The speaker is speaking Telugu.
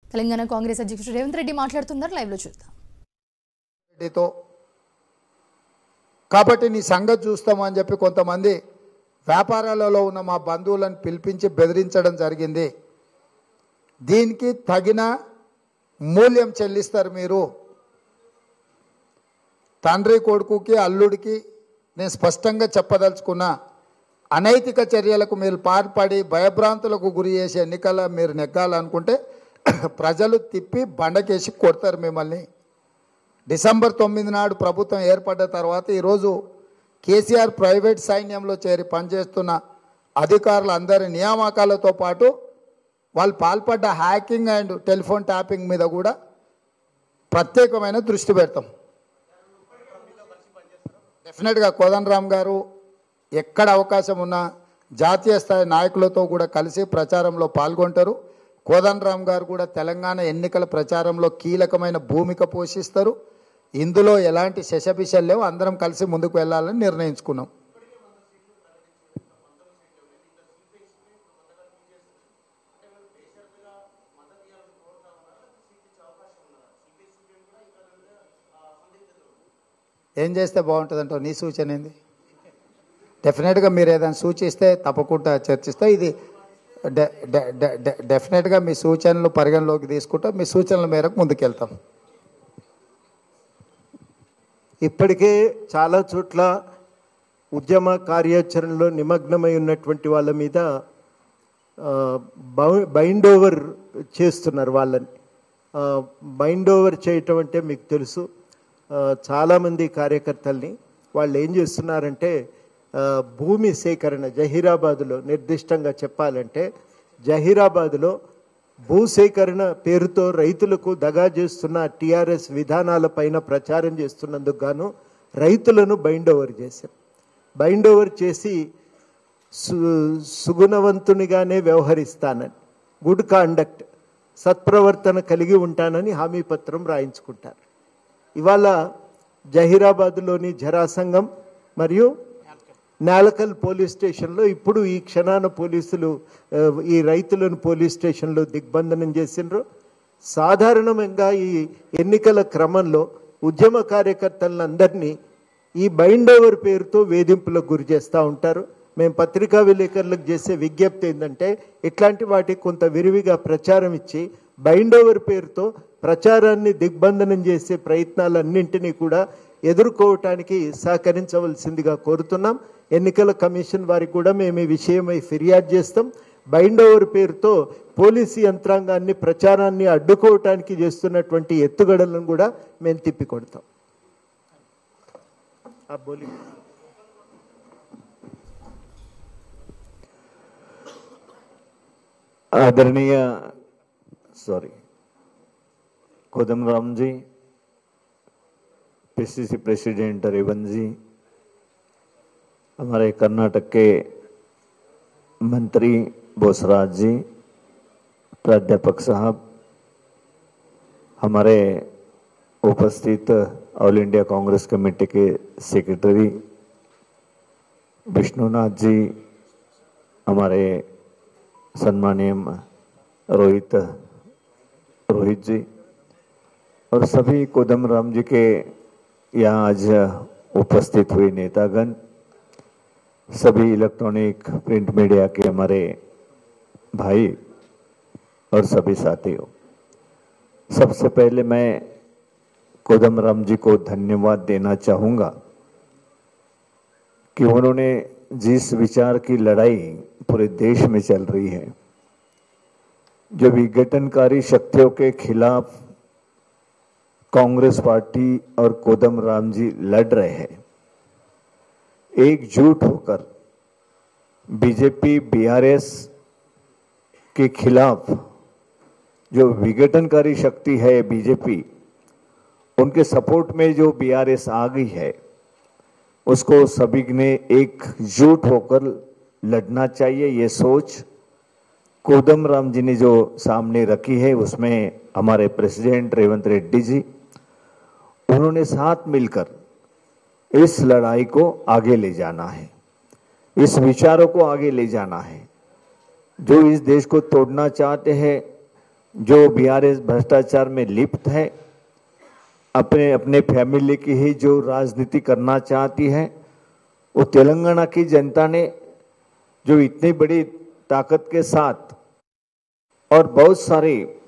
తెలంగాణ కాంగ్రెస్ అధ్యక్షుడు రేవంత్ రెడ్డి మాట్లాడుతున్నారు, లైవ్ లో చూద్దాం. రెడ్డితో కాబట్టి నీ సంగతి చూస్తామని చెప్పి కొంతమంది వ్యాపారాలలో ఉన్న మా బంధువులను పిలిపించి బెదిరించడం జరిగింది. దీనికి తగిన మూల్యం చెల్లిస్తారు మీరు. తండ్రి కొడుకుకి అల్లుడికి నేను స్పష్టంగా చెప్పదలుచుకున్నా, అనైతిక చర్యలకు మీరు పాల్పడి భయభ్రాంతులకు గురి చేసే ఎన్నికల మీరు నెగ్గాలనుకుంటే ప్రజలు తిప్పి బండకేసి కొడతారు మిమ్మల్ని. డిసెంబర్ 9 నాడు ప్రభుత్వం ఏర్పడ్డ తర్వాత ఈరోజు కేసీఆర్ ప్రైవేట్ సైన్యంలో చేరి పనిచేస్తున్న అధికారులందరి నియామకాలతో పాటు వాళ్ళు పాల్పడ్డ హ్యాకింగ్ అండ్ టెలిఫోన్ ట్యాపింగ్ మీద కూడా ప్రత్యేకమైన దృష్టి పెడతాం. డెఫినెట్గా కోదండరామ్ గారు ఎక్కడ అవకాశం ఉన్నా జాతీయ స్థాయి నాయకులతో కూడా కలిసి ప్రచారంలో పాల్గొంటారు. కోదండరామ్ గారు కూడా తెలంగాణ ఎన్నికల ప్రచారంలో కీలకమైన భూమిక పోషిస్తారు. ఇందులో ఎలాంటి శశబిషలు లేవు. అందరం కలిసి ముందుకు వెళ్ళాలని నిర్ణయించుకున్నాం. ఏం చేస్తే బాగుంటుందంటో నీ సూచన ఏంది? డెఫినెట్గా మీరు ఏదైనా సూచిస్తే తప్పకుండా చర్చిస్తే ఇది డెఫినెట్గా మీ సూచనలు పరిగణలోకి తీసుకుంటాం. మీ సూచనల మేరకు ముందుకెళ్తాం. ఇప్పటికే చాలా చోట్ల ఉద్యమ కార్యాచరణలో నిమగ్నమై ఉన్నటువంటి వాళ్ళ మీద బైండ్ ఓవర్ చేస్తున్నారు. వాళ్ళని బైండ్ ఓవర్ చేయటం అంటే మీకు తెలుసు, చాలామంది కార్యకర్తల్ని వాళ్ళు ఏం చేస్తున్నారంటే భూమి సేకరణ జహీరాబాద్లో, నిర్దిష్టంగా చెప్పాలంటే జహీరాబాద్లో భూసేకరణ పేరుతో రైతులకు దగా చేస్తున్న టీఆర్ఎస్ విధానాలపైన ప్రచారం చేస్తున్నందుకు గాను రైతులను బైండ్ ఓవర్ చేశారు. బైండ్ ఓవర్ చేసి సుగుణవంతునిగానే వ్యవహరిస్తానని, గుడ్ కాండక్ట్, సత్ప్రవర్తన కలిగి ఉంటానని హామీ పత్రం రాయించుకుంటారు. ఇవాళ జహీరాబాద్లోని జరాసంగం మరియు నాలకల్ పోలీస్ స్టేషన్లో ఇప్పుడు ఈ క్షణాన పోలీసులు ఈ రైతులను పోలీస్ స్టేషన్లో దిగ్బంధనం చేసిండ్రు. సాధారణంగా ఈ ఎన్నికల క్రమంలో ఉద్యమ కార్యకర్తలందరినీ ఈ బైండ్ ఓవర్ పేరుతో వేధింపులకు గురి చేస్తూ ఉంటారు. మేము పత్రికా విలేకరులకు చేసే విజ్ఞప్తి ఏంటంటే ఇట్లాంటి వాటికి కొంత విరివిగా ప్రచారం ఇచ్చి బైండ్ ఓవర్ పేరుతో ప్రచారాన్ని దిగ్బంధనం చేసే ప్రయత్నాలన్నింటినీ కూడా ఎదుర్కోవటానికి సహకరించవలసిందిగా కోరుతున్నాం. ఎన్నికల కమిషన్ వారికి కూడా మేము ఈ విషయమై ఫిర్యాదు చేస్తాం. బైండ్ ఓవర్ పేరుతో పోలీసు యంత్రాంగాన్ని ప్రచారాన్ని అడ్డుకోవటానికి చేస్తున్నటువంటి ఎత్తుగడలను కూడా మేము తిప్పికొడతాం. आदरणीय कोदमराम जी, पीसीसी प्रेसिडेंट रेवंत जी, हमारे कर्नाटक के मंत्री बोसराज जी, प्राध्यापक साहब, हमारे उपस्थित ऑल इंडिया कांग्रेस कमेटी के सेक्रेटरी विष्णुनाथ जी, हमारे सम्मानीय रोहित जी और सभी कोदमराम जी के यहाँ आज उपस्थित हुए नेतागण, सभी इलेक्ट्रॉनिक प्रिंट मीडिया के हमारे भाई और सभी साथियों, सबसे पहले मैं कोदमराम जी को धन्यवाद देना चाहूँगा कि उन्होंने जिस विचार की लड़ाई पूरे देश में चल रही है, जो विघटनकारी शक्तियों के खिलाफ कांग्रेस पार्टी और कोदमराम जी लड़ रहे हैं, एकजुट होकर बीजेपी बीआरएस के खिलाफ जो विघटनकारी शक्ति है बीजेपी, उनके सपोर्ट में जो बीआरएस आ गई है, उसको सभी ने एकजुट होकर लड़ना चाहिए। ये सोच कोदमराम जी ने जो सामने रखी है, उसमें हमारे प्रेसिडेंट रेवंत रेड्डी जी, उन्होंने साथ मिलकर इस लड़ाई को आगे ले जाना है, इस विचारों को आगे ले जाना है। जो इस देश को तोड़ना चाहते हैं जो बीआरएस भ्रष्टाचार में लिप्त है, अपने अपने फैमिली की ही जो राजनीति करना चाहती है, वो तेलंगाना की जनता ने जो इतनी बड़ी ताकत के साथ और बहुत सारे